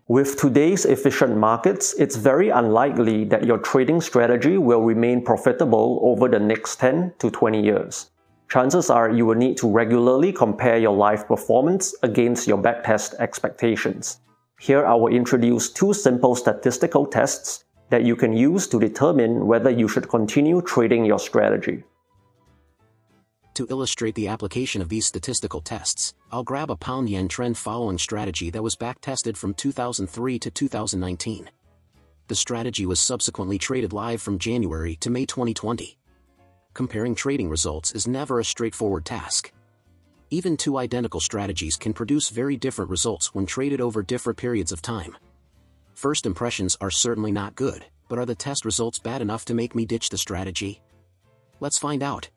With today's efficient markets, it's very unlikely that your trading strategy will remain profitable over the next 10 to 20 years. Chances are you will need to regularly compare your live performance against your backtest expectations. Here I will introduce two simple statistical tests that you can use to determine whether you should continue trading your strategy. To illustrate the application of these statistical tests, I'll grab a pound-yen trend following strategy that was backtested from 2003 to 2019. The strategy was subsequently traded live from January to May 2020. Comparing trading results is never a straightforward task. Even two identical strategies can produce very different results when traded over different periods of time. First impressions are certainly not good, but are the test results bad enough to make me ditch the strategy? Let's find out.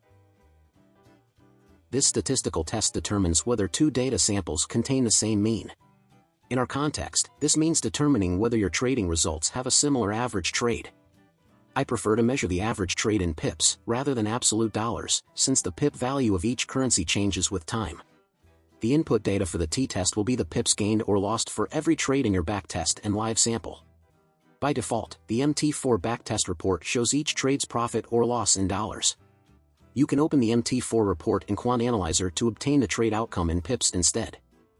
This statistical test determines whether two data samples contain the same mean. In our context, this means determining whether your trading results have a similar average trade. I prefer to measure the average trade in pips rather than absolute dollars, since the pip value of each currency changes with time. The input data for the t-test will be the pips gained or lost for every trade in your backtest and live sample. By default, the MT4 backtest report shows each trade's profit or loss in dollars. You can open the MT4 report in quantanalyzer to obtain the trade outcome in pips instead.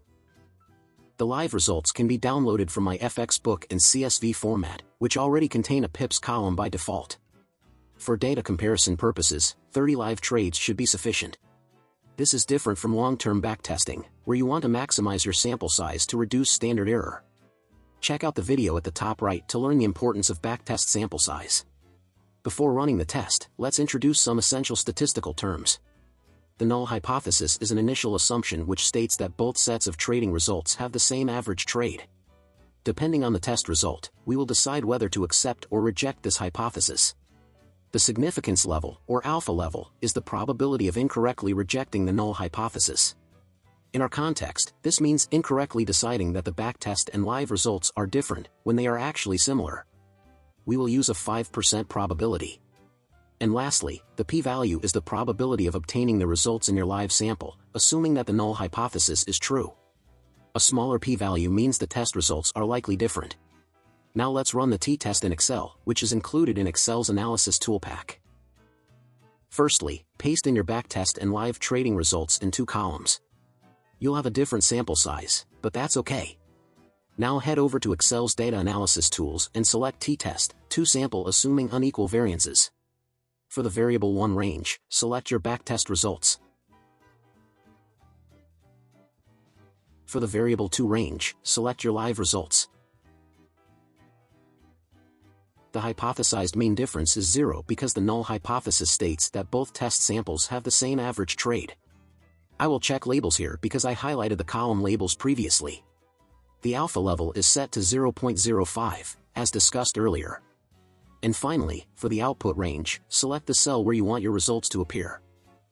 The live results can be downloaded from my FX book in CSV format, which already contain a pips column by default. For data comparison purposes, 30 live trades should be sufficient. This is different from long-term backtesting, where you want to maximize your sample size to reduce standard error. Check out the video at the top right to learn the importance of backtest sample size. Before running the test, let's introduce some essential statistical terms. The null hypothesis is an initial assumption which states that both sets of trading results have the same average trade. Depending on the test result, we will decide whether to accept or reject this hypothesis. The significance level, or alpha level, is the probability of incorrectly rejecting the null hypothesis. In our context, this means incorrectly deciding that the backtest and live results are different when they are actually similar. We will use a 5% probability. And lastly, the p-value is the probability of obtaining the results in your live sample, assuming that the null hypothesis is true. A smaller p-value means the test results are likely different. Now let's run the t-test in Excel, which is included in Excel's analysis toolpack. Firstly, paste in your backtest and live trading results in two columns. You'll have a different sample size, but that's okay. Now head over to Excel's data analysis tools and select t-test, to sample assuming unequal variances. For the variable 1 range, select your backtest results. For the variable 2 range, select your live results. The hypothesized mean difference is 0 because the null hypothesis states that both test samples have the same average trade. I will check labels here because I highlighted the column labels previously. The alpha level is set to 0.05, as discussed earlier. And finally, for the output range, select the cell where you want your results to appear.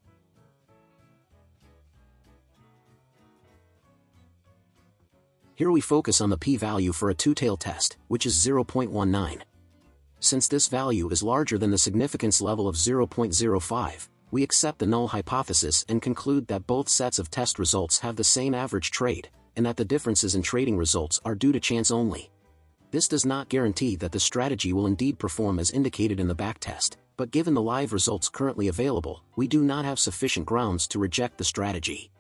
Here we focus on the p-value for a two-tail test, which is 0.19. Since this value is larger than the significance level of 0.05, we accept the null hypothesis and conclude that both sets of test results have the same average trade, and that the differences in trading results are due to chance only. This does not guarantee that the strategy will indeed perform as indicated in the backtest, but given the live results currently available, we do not have sufficient grounds to reject the strategy.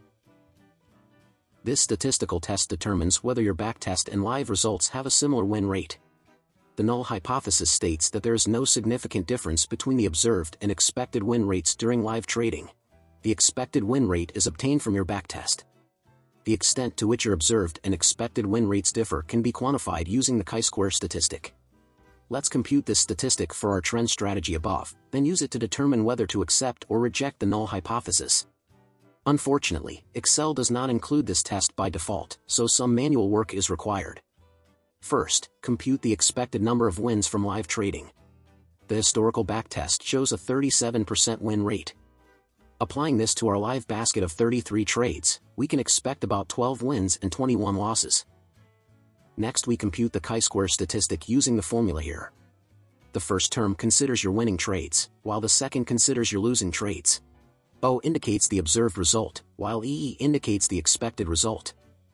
This statistical test determines whether your backtest and live results have a similar win rate. The null hypothesis states that there is no significant difference between the observed and expected win rates during live trading. The expected win rate is obtained from your backtest. The extent to which your observed and expected win rates differ can be quantified using the chi-square statistic. Let's compute this statistic for our trend strategy above, then use it to determine whether to accept or reject the null hypothesis. Unfortunately, Excel does not include this test by default, so some manual work is required. First, compute the expected number of wins from live trading. The historical backtest shows a 37% win rate. Applying this to our live basket of 33 trades, we can expect about 12 wins and 21 losses. Next we compute the chi-square statistic using the formula here. The first term considers your winning trades, while the second considers your losing trades. O indicates the observed result, while EE indicates the expected result.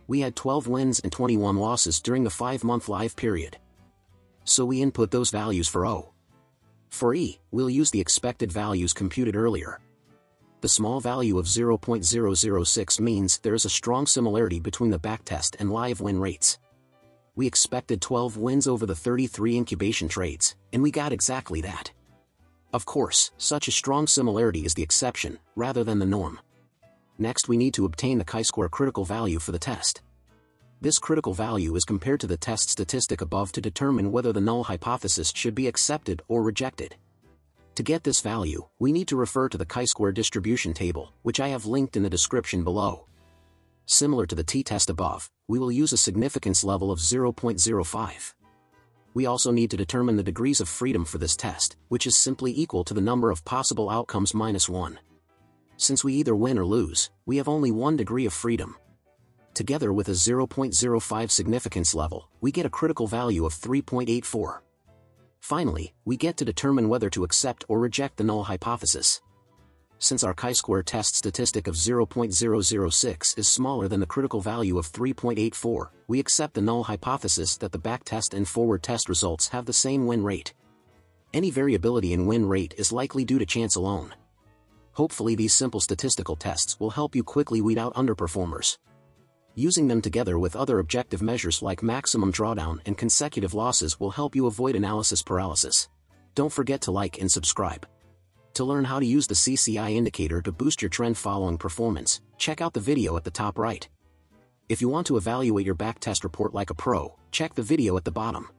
We had 12 wins and 21 losses during the 5-month live period. So we input those values for O. For E, we'll use the expected values computed earlier. The small value of 0.006 means there is a strong similarity between the backtest and live win rates. We expected 12 wins over the 33 incubation trades, and we got exactly that. Of course, such a strong similarity is the exception, rather than the norm. Next, we need to obtain the chi-square critical value for the test. This critical value is compared to the test statistic above to determine whether the null hypothesis should be accepted or rejected. To get this value, we need to refer to the chi-square distribution table, which I have linked in the description below. Similar to the t-test above, we will use a significance level of 0.05. We also need to determine the degrees of freedom for this test, which is simply equal to the number of possible outcomes minus 1. Since we either win or lose, we have only 1 degree of freedom. Together with a 0.05 significance level, we get a critical value of 3.84. Finally, we get to determine whether to accept or reject the null hypothesis. Since our chi-square test statistic of 0.006 is smaller than the critical value of 3.84, we accept the null hypothesis that the backtest and forward test results have the same win rate. Any variability in win rate is likely due to chance alone. Hopefully these simple statistical tests will help you quickly weed out underperformers. Using them together with other objective measures like maximum drawdown and consecutive losses will help you avoid analysis paralysis. Don't forget to like and subscribe. To learn how to use the CCI indicator to boost your trend following performance, check out the video at the top right. If you want to evaluate your backtest report like a pro, check the video at the bottom.